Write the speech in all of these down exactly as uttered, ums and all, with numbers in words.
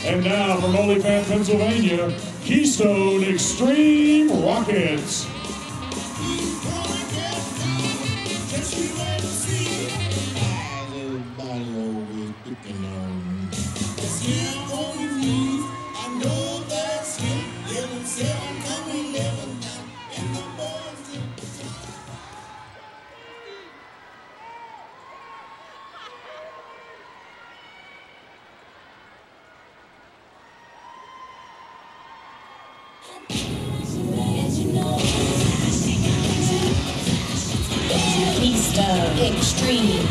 And now from Olyphant, Pennsylvania, Keystone Extreme Rockets. Keystone Extreme.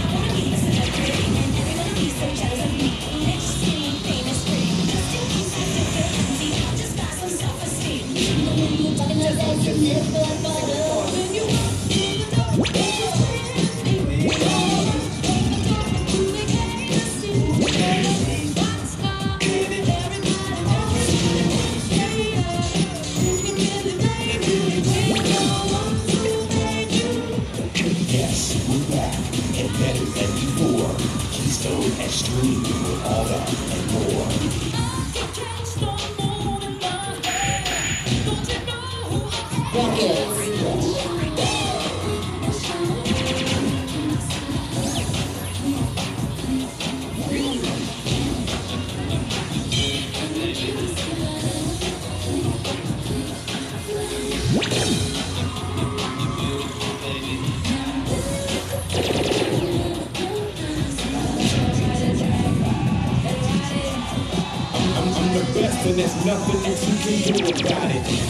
Better than before. Keystone Extreme with all that and more. Rockets. I'm the best and there's nothing that you can do about it.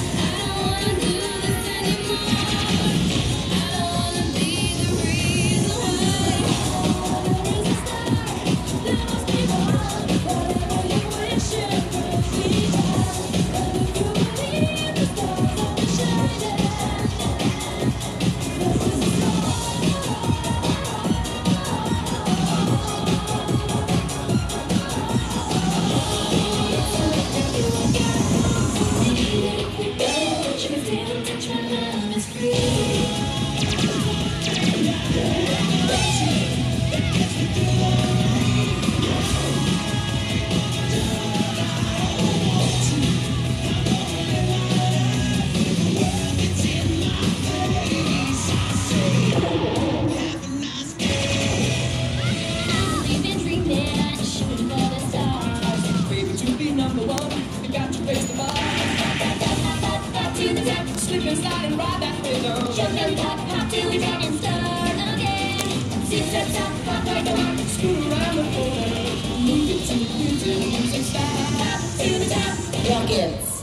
Slip and slide and ride that rhythm. Jump and pop, pop till we drop and start again. Sit, step, stop, pop, right down. Screw around the corner. Move it to the music, music style. Pop to the top. Rockets.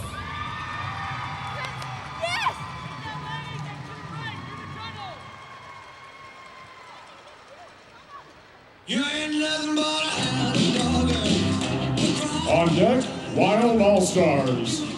You ain't nothing but a hound dog. On deck, Wild All-Stars.